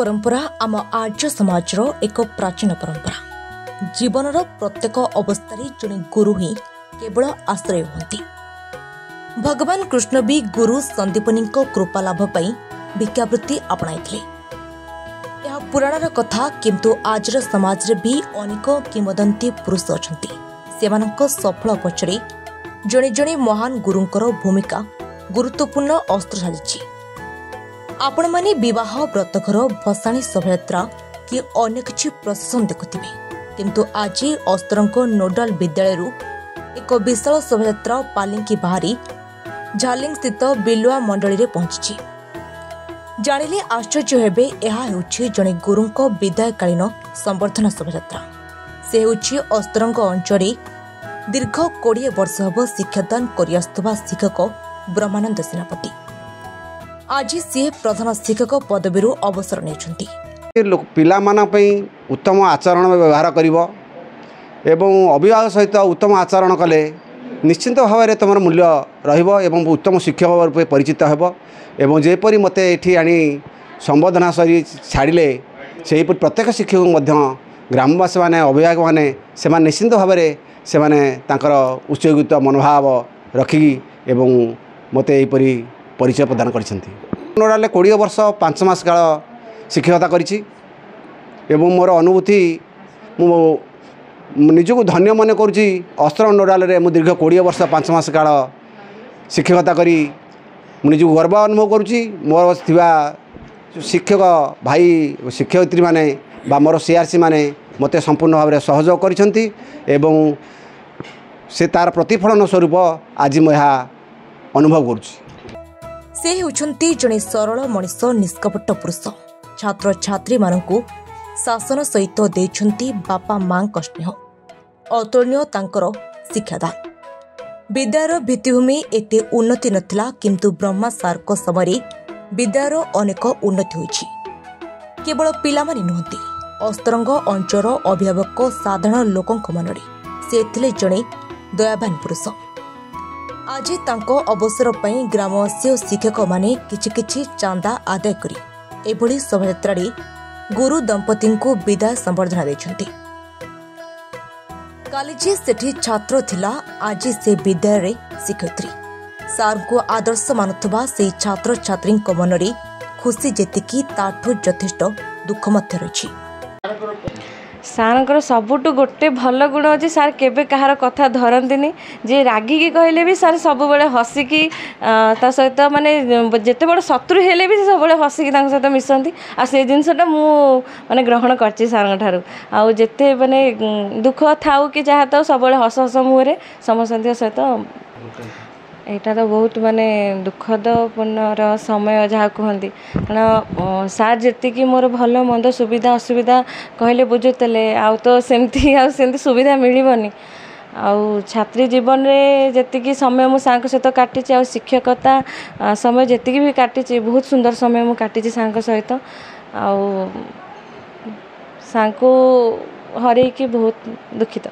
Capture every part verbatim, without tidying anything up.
परंपरा आम आर्य समाज एक प्राचीन परंपरा। जीवनर प्रत्येक अवस्था जड़े गुरु ही केवल आश्रय होती। भगवान कृष्ण भी गुरु संदीपनी कृपा लाभ भिक्षावृत्ति आपणाई। यह पुराणर कथा, किंतु आजर समाज रे भी अनेक किंवदंती पुरुष अछंती। सेमानक सफल पछरे जणे जणे महान गुरुंकर भूमिका गुरुत्वपूर्ण अस्त्र साजिछि। आपण माने विवाह, व्रतघर, भसाणी, शोभायात्रा कि अन्य किछि प्रशासन देखुथिबे, किंतु आज अस्त्रंक नोडाल विद्यालय एक विशाल शोभायात्रा पालिंकी बाहरी झालिंग स्थित बिलुआ मंडली रे पहुंची। जानिले आश्चर्य हेबे, एहा हेउछि जणे गुरुंक विदायकालीन संबर्धना शोभायात्रा। से हेउछि अस्त्रंक अंचले दीर्घ कोड़े वर्ष हब शिक्षादान करि आस्तुवा शिक्षक ब्रह्मानंद सेनापति आज सी प्रधान शिक्षक पदवी अवसर नेछंती। पिला माना पई उत्तम आचरण व्यवहार करिवो एवं अभिभावक सहित उत्तम आचरण कले निश्चित भाव में तुम मूल्य रहिबो एवं उत्तम शिक्षक रूपे परिचित हेबो। एवं जेपरी मते एठी आनी संबोधना सरी छाड़िले सेहीपरि प्रत्येक शिक्षक मध्य ग्रामवासी माने अभिभावक माने से निश्चित भाव में से उत्सर्गित मनोभाव रखी एवं मते एहीपरि परिचय प्रदान करछंती। नोडाले कोड़े वर्ष पांच मास काल शिक्षकता करिछि एवं मोर अनुभूति मु निजको धन्य मन करुछि। अस्त्र नोडाल रे मु दीर्घ कोड़े वर्ष पांच मास काल शिक्षकता करी मु निजको गर्व अनुभव करुछि। मोर थिबा शिक्षक भाई शिक्षयित्री माने बा मोर सीआरसी माने मते संपूर्ण भाव में सहयोग करिसंती एवं से तार प्रतिफलन स्वरूप आज मु यह अनुभव करुछि। से हेउछंती जणे सरल मनीष, निष्कपट पुरुष। छात्र छात्री मानकु शासन सहित देछंती बापा मां स्नेह। अतुलनीय तांकर शिक्षादान। विद्यार भित्तिभूमि एते उन्नति नथिला, किंतु ब्रह्मा सारक समय विद्यार अनेक उन्नति होइछि। केवल पिलामानी नुहंती, अस्त्रंग अंचल अभिभावक साधारण लोकंक मनरे से थिले जणे दयावान पुरुष। आज तांको अवसर पई ग्रामवासी और शिक्षक माने किछि किछि चांदा आदाय करी एभली शोभायात्रा गुरु दंपति को विदाय संबर्धना देछंती। कालीजी सेठी छात्र थिला, आज से विद्यालय रे शिक्षयित्री। सार को आदर्श मानुथबा से छात्र छात्री मनरे खुशी जेतिकी ताठु यथेष्ट दुख मध्य रही। सारंकर सबुठ गोटे भल गुण अच्छे, सार केबे कहार कथा धरती जे रागिकी कहले भी सार सब बड़े हसिकी ता सहित माने जेते बड़ शत्रु हेले भी सब बड़े हसिकी तांक सहित मिसंती। आ से जिनसटा मु माने ग्रहण करछि सारंग ठारू। आ जेते माने दुख थाउ कि जहा तो सब बड़े हस हस मुहरे समस्त सहित एटा तो बहुत माने दुखद पूर्ण समय जहाँ कहती। कारण सार जी मोर भल मंद सुविधा असुविधा कहले बुझुते आउ तो सेमती आ सेमती सुविधा मिलबनी। आउ छात्री जीवन में जी समय मु सार सहित काटी आ शिक्षकता समय जी भी काटी बहुत सुंदर समय मु काटी सार सहित आउ सार को हर की बहुत दुखित।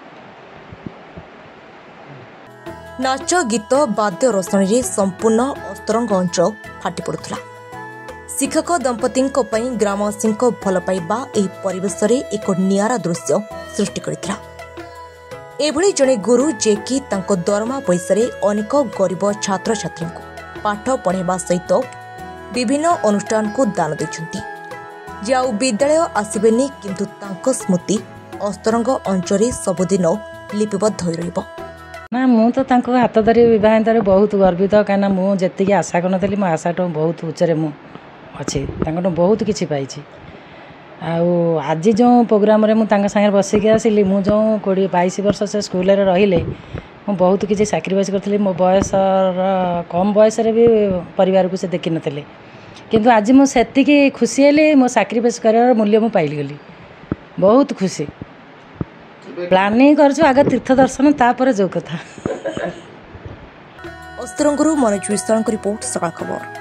नाच, गीत, वाद्य रोषणी संपूर्ण अस्त्रंग अंचल फाटी पड़ुला। शिक्षक दंपति ग्रामवासी भल पाइबा एही परिवेश रे एक नियारा दृश्य सृष्टि करथिला। एभली जणे गुरु जे कि तांको दरमा पैसा रे अनेक गरीब छात्र छात्री को पाठ पढ़ाइबा सहित विभिन्न अनुष्ठान को दान दैछंती। जे आउ विद्यालय आसिबेनी, किंतु तांको स्मृति अस्त्रंग अंचल सबुदिन लिपिबद्ध होई रहिबो। ना मु तो तांको हाथ धरी विवाहित बहुत गर्वित, कहीं मुझे आशा करी मो आशा तो बहुत उच्चरे मु अच्छी बहुत किसी पाई। आज जो प्रोग्राम रे मुझे सागर बसिक आसिली मु जो कोड़े बाईस वर्ष से स्कूल रहिले मु बहुत किसी साक्रिफाइस करी। मो बयस कम बयस भी परिवार को से देखी नथिले, किंतु आज मुझे खुशी हेली मो साक्रिफाइस कर मूल्य मु पाइली। बहुत खुशी प्लानिंग कर आगे तीर्थ दर्शन तापर जो कथा। अस्त्रंगरू मनोज विश्वाल रिपोर्ट, सकाळ खबर।